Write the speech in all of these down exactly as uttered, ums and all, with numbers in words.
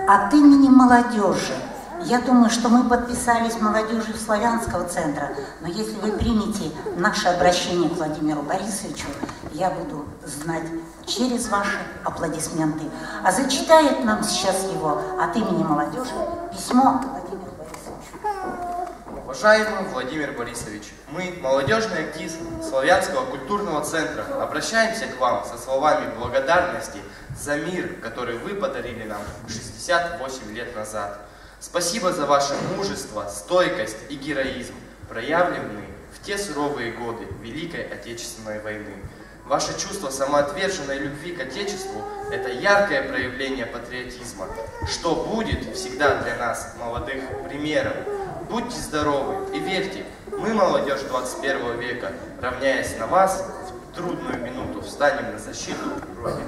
от имени молодежи. Я думаю, что мы подписались молодежью Славянского центра, но если вы примете наше обращение к Владимиру Борисовичу, я буду знать через ваши аплодисменты. А зачитает нам сейчас его от имени молодежи письмо Владимиру Борисовичу. Уважаемый Владимир Борисович, мы, молодежный актив Славянского культурного центра, обращаемся к вам со словами благодарности за мир, который вы подарили нам шестьдесят восемь лет назад. Спасибо за ваше мужество, стойкость и героизм, проявленные в те суровые годы Великой Отечественной войны. Ваше чувство самоотверженной любви к Отечеству – это яркое проявление патриотизма, что будет всегда для нас, молодых, примером. Будьте здоровы и верьте, мы, молодежь двадцать первого века, равняясь на вас, в трудную минуту встанем на защиту Родины.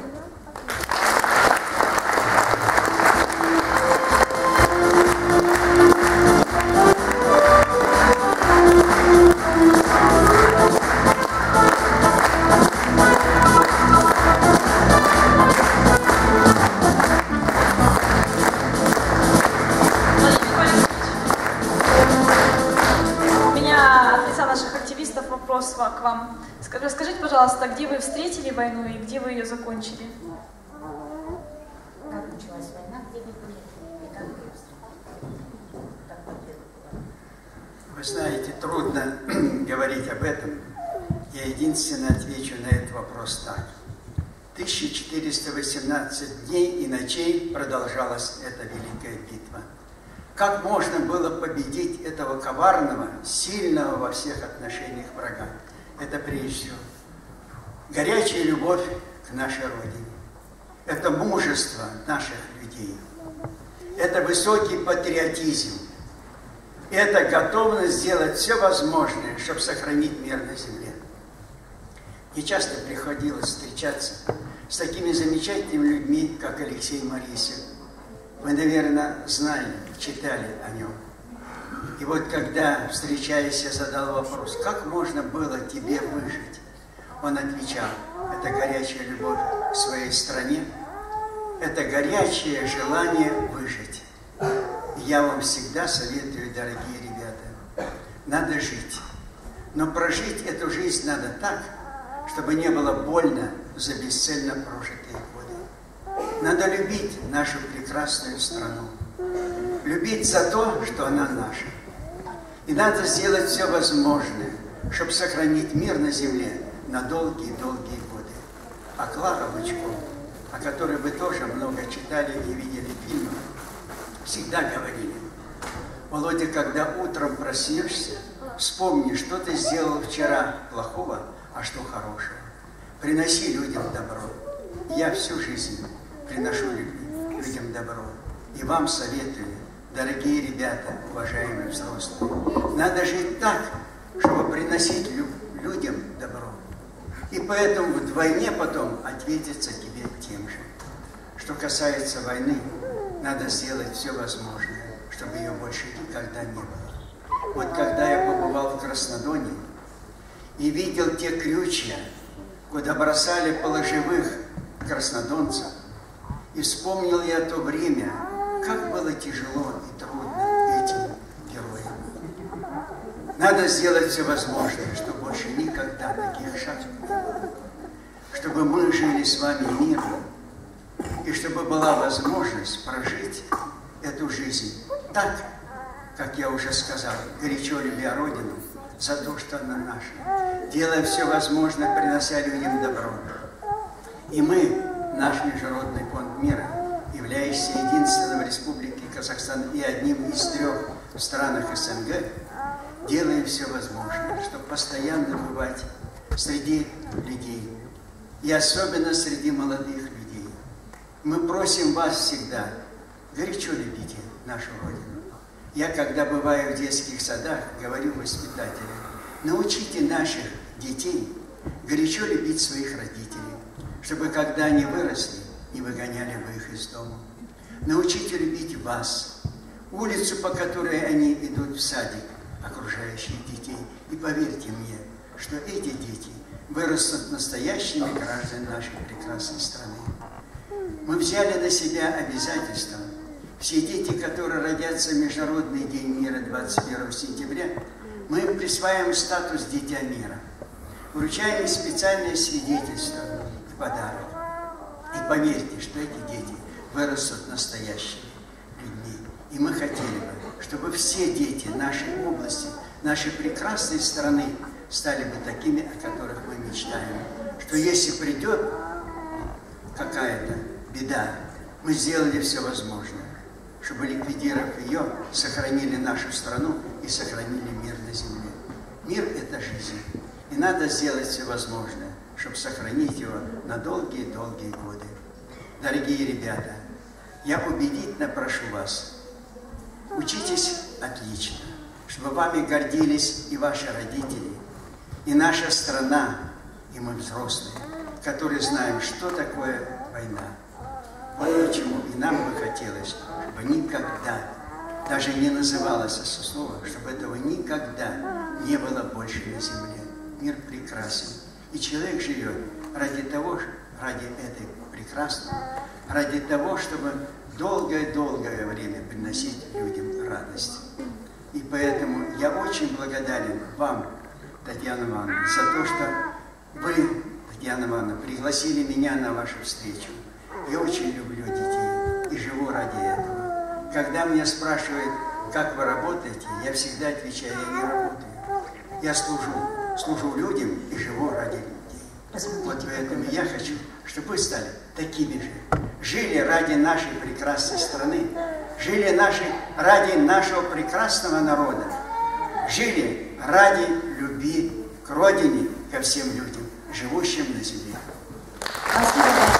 К вам. Расскажите, пожалуйста, где вы встретили войну и где вы ее закончили? Как началась война, где вы были и как вы ее встретили? Вы знаете, трудно говорить об этом. Я единственно отвечу на этот вопрос так. тысяча четыреста восемнадцать дней и ночей продолжалась эта великая битва. Как можно было победить этого коварного, сильного во всех отношениях врага? Это прежде всего горячая любовь к нашей Родине. Это мужество наших людей. Это высокий патриотизм. Это готовность сделать все возможное, чтобы сохранить мир на земле. Мне часто приходилось встречаться с такими замечательными людьми, как Алексей Марисев. Вы, наверное, знали, читали о нем. И вот когда, встречаясь, я задал вопрос, как можно было тебе выжить? Он отвечал, это горячая любовь к своей стране, это горячее желание выжить. И я вам всегда советую, дорогие ребята, надо жить. Но прожить эту жизнь надо так, чтобы не было больно за бесцельно прожитые годы. Надо любить нашу прекрасную страну. Любить за то, что она наша. И надо сделать все возможное, чтобы сохранить мир на земле на долгие-долгие годы. А Клара Бычкова, о которой вы тоже много читали и видели фильмы, всегда говорили: Володя, когда утром проснешься, вспомни, что ты сделал вчера плохого, а что хорошего. Приноси людям добро. Я всю жизнь приношу людям добро. И вам советую, дорогие ребята, уважаемые взрослые, надо жить так, чтобы приносить лю людям добро. И поэтому вдвойне потом ответится тебе тем же. Что касается войны, надо сделать все возможное, чтобы ее больше никогда не было. Вот когда я побывал в Краснодоне и видел те крючья, куда бросали полуживых краснодонцев, и вспомнил я то время, как было тяжело и трудно этим героям. Надо сделать все возможное, чтобы больше никогда таких шагов не было. Чтобы мы жили с вами мирно, и чтобы была возможность прожить эту жизнь так, как я уже сказал, горячо любя Родину за то, что она наша, делая все возможное, принося людям добро. И мы, наш Международный фонд мира, являющийся единственным в Республике Казахстан и одним из трех в странах СНГ, делаем все возможное, чтобы постоянно бывать среди людей, и особенно среди молодых людей. Мы просим вас всегда, горячо любите нашу Родину. Я, когда бываю в детских садах, говорю воспитателям, научите наших детей горячо любить своих родителей, чтобы, когда они выросли, не выгоняли вы их из дома. Научите любить вас, улицу, по которой они идут в садик, окружающих детей. И поверьте мне, что эти дети вырастут настоящими гражданами нашей прекрасной страны. Мы взяли на себя обязательство все дети, которые родятся в Международный день мира двадцать первого сентября, мы им присваиваем статус «Дитя мира». Вручаем им специальное свидетельство в подарок. И поверьте, что эти дети вырастут настоящими людьми. И мы хотели бы, чтобы все дети нашей области, нашей прекрасной страны стали бы такими, о которых мы мечтаем. Что если придет какая-то беда, мы сделали все возможное, чтобы, ликвидировав ее, сохранили нашу страну и сохранили мир на земле. Мир – это жизнь. И надо сделать все возможное, чтобы сохранить его на долгие-долгие годы. Дорогие ребята, я убедительно прошу вас, учитесь отлично, чтобы вами гордились и ваши родители, и наша страна, и мы взрослые, которые знаем, что такое война. Вот почему и нам бы хотелось, чтобы никогда, даже не называлось это слово, чтобы этого никогда не было больше на земле. Мир прекрасен. И человек живет ради того, ради этой прекрасной, ради того, чтобы долгое-долгое время приносить людям радость. И поэтому я очень благодарен вам, Татьяна Ивановна, за то, что вы, Татьяна Ивановна, пригласили меня на вашу встречу. Я очень люблю детей и живу ради этого. Когда меня спрашивают, как вы работаете, я всегда отвечаю, я не работаю. Я служу, служу людям и живу ради людей. Вот поэтому я хочу, чтобы вы стали такими же. Жили ради нашей прекрасной страны, жили наши, ради нашего прекрасного народа, жили ради любви к родине, ко всем людям, живущим на земле. Спасибо большое.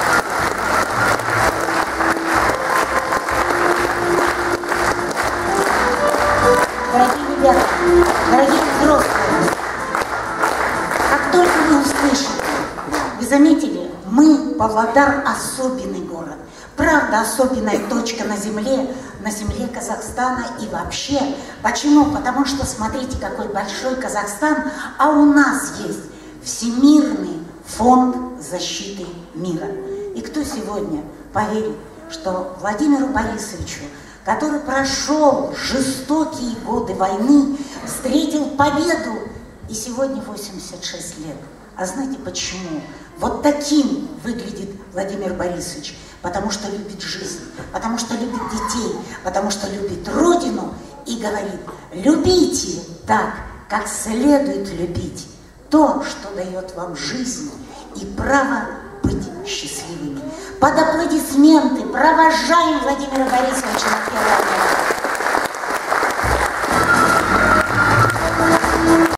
Дорогие ребята, дорогие взрослые, как только вы услышите, вы заметили, мы, Павлодар, особенный город. Правда, особенная точка на земле, на земле Казахстана и вообще. Почему? Потому что, смотрите, какой большой Казахстан, а у нас есть Всемирный фонд защиты мира. И кто сегодня поверит, что Владимиру Борисовичу, который прошел жестокие годы войны, встретил победу, и сегодня восемьдесят шесть лет. А знаете почему? Вот таким выглядит Владимир Борисович. Потому что любит жизнь, потому что любит детей, потому что любит Родину и говорит: любите так, как следует любить то, что дает вам жизнь и право быть счастливыми. Под аплодисменты провожаем Владимира Борисовича.